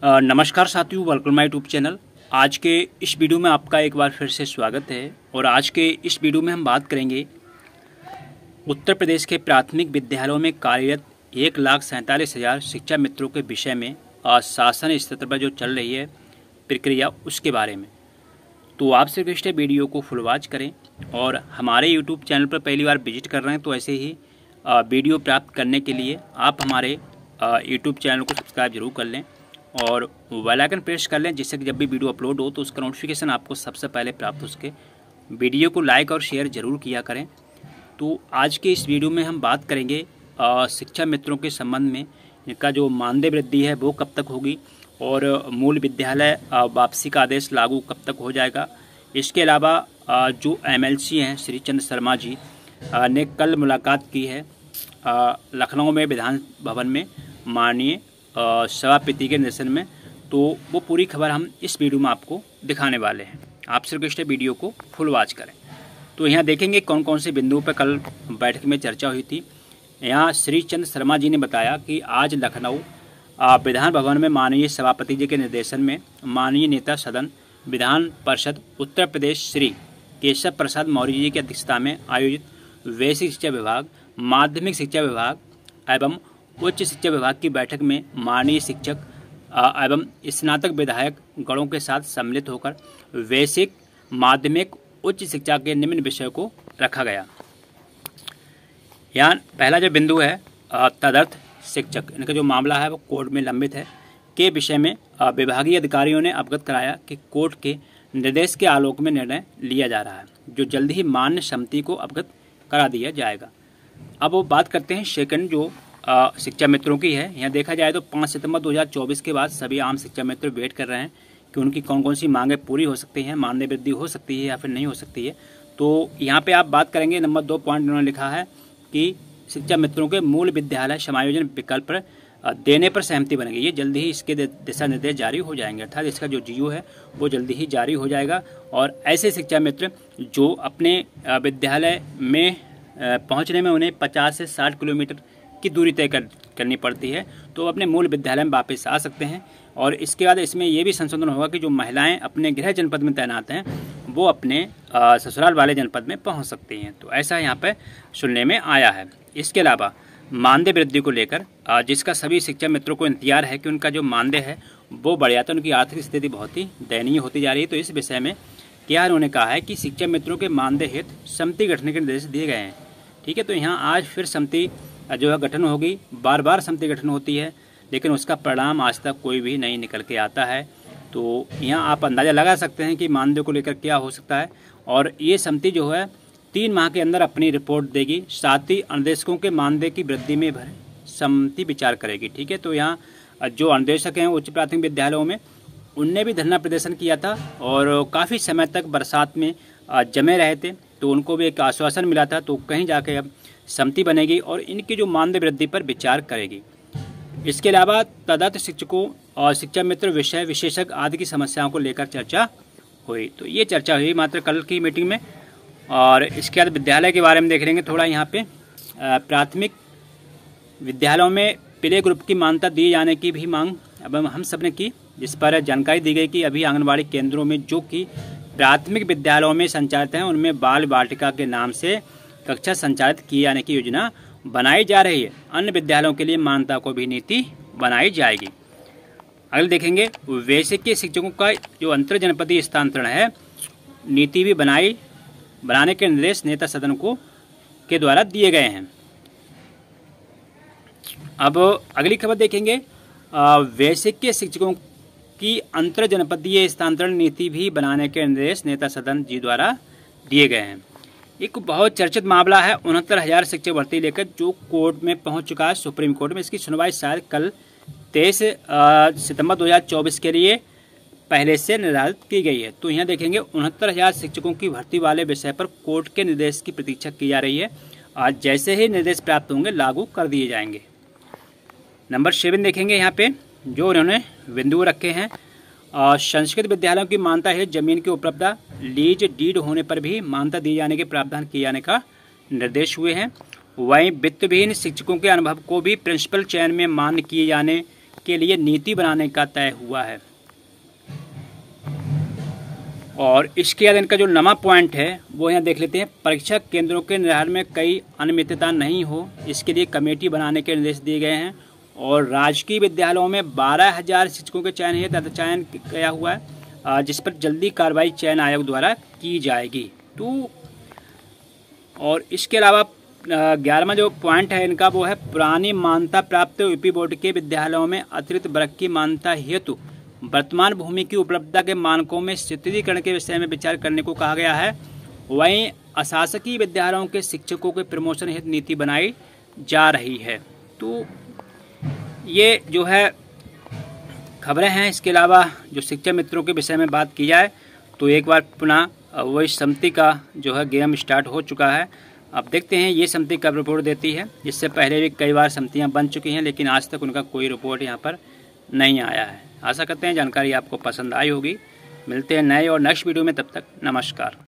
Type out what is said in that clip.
नमस्कार साथियों, welcome my YouTube channel. आज के इस वीडियो में आपका एक बार फिर से स्वागत है। और आज के इस वीडियो में हम बात करेंगे उत्तर प्रदेश के प्राथमिक विद्यालयों में कार्यरत 1,47,000 शिक्षा मित्रों के विषय में शासन स्तर पर जो चल रही है प्रक्रिया उसके बारे में। तो आपसे रिक्वेस्ट है वीडियो को फुल वॉच करें और हमारे यूट्यूब चैनल पर पहली बार विजिट कर रहे हैं तो ऐसे ही वीडियो प्राप्त करने के लिए आप हमारे यूट्यूब चैनल को सब्सक्राइब जरूर कर लें और बेल आइकन प्रेस कर लें, जिससे कि जब भी वीडियो अपलोड हो तो उसका नोटिफिकेशन आपको सबसे पहले प्राप्त हो सके। वीडियो को लाइक और शेयर जरूर किया करें। तो आज के इस वीडियो में हम बात करेंगे शिक्षा मित्रों के संबंध में इनका जो मानदेय वृद्धि है वो कब तक होगी और मूल विद्यालय वापसी का आदेश लागू कब तक हो जाएगा। इसके अलावा जो MLC हैं श्री चंद्र शर्मा जी ने कल मुलाकात की है लखनऊ में विधान भवन में माननीय सभापति के निर्देशन में। तो वो पूरी खबर हम इस वीडियो में आपको दिखाने वाले हैं। आपसे रिक्वेस्ट है वीडियो को फुल वॉच करें। तो यहाँ देखेंगे कौन कौन से बिंदुओं पर कल बैठक में चर्चा हुई थी। यहाँ श्री चंद्र शर्मा जी ने बताया कि आज लखनऊ विधान भवन में माननीय सभापति जी के निर्देशन में माननीय नेता सदन विधान परिषद उत्तर प्रदेश श्री केशव प्रसाद मौर्य जी की अध्यक्षता में आयोजित वैश्विक शिक्षा विभाग, माध्यमिक शिक्षा विभाग एवं उच्च शिक्षा विभाग की बैठक में माननीय शिक्षक एवं स्नातक विधायक गणों के साथ सम्मिलित होकर वैश्विक माध्यमिक उच्च शिक्षा के निम्न विषयों को रखा गया। यहाँ पहला जो बिंदु है तदर्थ शिक्षक, इनका जो मामला है वो कोर्ट में लंबित है के विषय में विभागीय अधिकारियों ने अवगत कराया कि कोर्ट के निर्देश के आलोक में निर्णय लिया जा रहा है, जो जल्द ही मान्य समिति को अवगत करा दिया जाएगा। अब वो बात करते हैं सेकंड जो शिक्षा मित्रों की है। यहाँ देखा जाए तो 5 सितंबर 2024 के बाद सभी आम शिक्षा मित्र वेट कर रहे हैं कि उनकी कौन कौन सी मांगें पूरी हो सकती हैं, मानदेय वृद्धि हो सकती है या फिर नहीं हो सकती है। तो यहाँ पे आप बात करेंगे नंबर 2 पॉइंट उन्होंने लिखा है कि शिक्षा मित्रों के मूल विद्यालय समायोजन विकल्प देने पर सहमति बनेगी। ये जल्दी ही इसके दिशा निर्देश जारी हो जाएंगे, अर्थात इसका जो GO है वो जल्दी ही जारी हो जाएगा। और ऐसे शिक्षा मित्र जो अपने विद्यालय में पहुँचने में उन्हें 50 से 60 किलोमीटर की दूरी तय करनी पड़ती है तो अपने मूल विद्यालय में वापस आ सकते हैं। और इसके बाद इसमें यह भी संशोधन होगा कि जो महिलाएं अपने गृह जनपद में तैनात हैं वो अपने ससुराल वाले जनपद में पहुंच सकती हैं। तो ऐसा यहाँ पे सुनने में आया है। इसके अलावा मानदेय वृद्धि को लेकर जिसका सभी शिक्षा मित्रों को इंतजार है कि उनका जो मानदेय है वो बढ़ जाता है, उनकी आर्थिक स्थिति बहुत ही दयनीय होती जा रही है। तो इस विषय में क्या उन्होंने कहा है कि शिक्षा मित्रों के मानदेय हेतु समिति गठन के निर्देश दिए गए हैं। ठीक है, तो यहाँ आज फिर समिति जो है गठन होगी। बार बार समिति गठन होती है लेकिन उसका परिणाम आज तक कोई भी नहीं निकल के आता है। तो यहाँ आप अंदाज़ा लगा सकते हैं कि मानदेय को लेकर क्या हो सकता है। और ये समिति जो है 3 माह के अंदर अपनी रिपोर्ट देगी, साथ ही अनुदेशकों के मानदेय की वृद्धि में समिति विचार करेगी। ठीक है, तो यहाँ जो अनुदेशक हैं उच्च प्राथमिक विद्यालयों में उनने भी धरना प्रदर्शन किया था और काफ़ी समय तक बरसात में जमे रहे थे। तो उनको भी एक आश्वासन मिला था। तो कहीं जाके अब समिति बनेगी और इनकी जो मानदेय वृद्धि पर विचार करेगी। इसके अलावा तदर्थ शिक्षकों और शिक्षा मित्र विषय विशेषज्ञ आदि की समस्याओं को लेकर चर्चा हुई। तो ये चर्चा हुई मात्र कल की मीटिंग में। और इसके बाद विद्यालय के बारे में देख लेंगे थोड़ा। यहाँ पे प्राथमिक विद्यालयों में प्ले ग्रुप की मान्यता दिए जाने की भी मांग अब हम सब ने की, जिस पर जानकारी दी गई कि अभी आंगनबाड़ी केंद्रों में जो कि प्राथमिक विद्यालयों में संचालित हैं उनमें बाल वाटिका के नाम से कक्षा संचालित किए जाने की योजना बनाई जा रही है। अन्य विद्यालयों के लिए मान्यता को भी नीति बनाई जाएगी। अगले देखेंगे वैश्विक शिक्षकों का जो अंतर जनपदीय स्थानांतरण है नीति भी बनाने के निर्देश नेता सदन को के द्वारा दिए गए हैं। अब अगली खबर देखेंगे वैश्विक शिक्षकों की अंतर जनपदीय स्थानांतरण नीति भी बनाने के निर्देश नेता सदन जी द्वारा दिए गए हैं। एक बहुत चर्चित मामला है 69,000 शिक्षक भर्ती लेकर जो कोर्ट में पहुंच चुका है सुप्रीम कोर्ट में। इसकी सुनवाई शायद कल 23 सितंबर 2024 के लिए पहले से निर्धारित की गई है। तो यहाँ देखेंगे 69,000 शिक्षकों की भर्ती वाले विषय पर कोर्ट के निर्देश की प्रतीक्षा की जा रही है। आज जैसे ही निर्देश प्राप्त होंगे लागू कर दिए जाएंगे। नंबर 7 देखेंगे यहाँ पे जो उन्होंने बिंदु रखे हैं संस्कृत विद्यालयों की मान्यता है जमीन की उपलब्धता लीज डीड होने पर भी मान्यता दिए जाने के प्रावधान किए जाने का निर्देश हुए हैं। वहीं वित्तविहीन शिक्षकों के अनुभव को भी प्रिंसिपल चयन में मान्य किए जाने के लिए नीति बनाने का तय हुआ है। और इसके बाद इनका जो नवा पॉइंट है वो यहाँ देख लेते हैं। परीक्षा केंद्रों के निर्धारण में कई अनियमितता नहीं हो, इसके लिए कमेटी बनाने के निर्देश दिए गए हैं। और राजकीय विद्यालयों में 12,000 शिक्षकों के चयन है, चयन किया हुआ है, जिस पर जल्दी कार्रवाई चयन आयोग द्वारा की जाएगी। तो और इसके अलावा 11वां जो पॉइंट है इनका वो है पुरानी मान्यता प्राप्त यूपी बोर्ड के विद्यालयों में अतिरिक्त वर्ग की मान्यता हेतु वर्तमान भूमि की उपलब्धता के मानकों में शिथिलीकरण के विषय में विचार करने को कहा गया है। वहीं अशासकीय विद्यालयों के शिक्षकों के प्रमोशन हेतु नीति बनाई जा रही है। तो ये जो है खबरें हैं। इसके अलावा जो शिक्षा मित्रों के विषय में बात की जाए तो एक बार पुनः वही समिति का जो है गेम स्टार्ट हो चुका है। अब देखते हैं ये समिति कब रिपोर्ट देती है। इससे पहले भी कई बार समितियां बन चुकी हैं, लेकिन आज तक उनका कोई रिपोर्ट यहाँ पर नहीं आया है। आशा करते हैं जानकारी आपको पसंद आई होगी। मिलते हैं नए और नेक्स्ट वीडियो में, तब तक नमस्कार।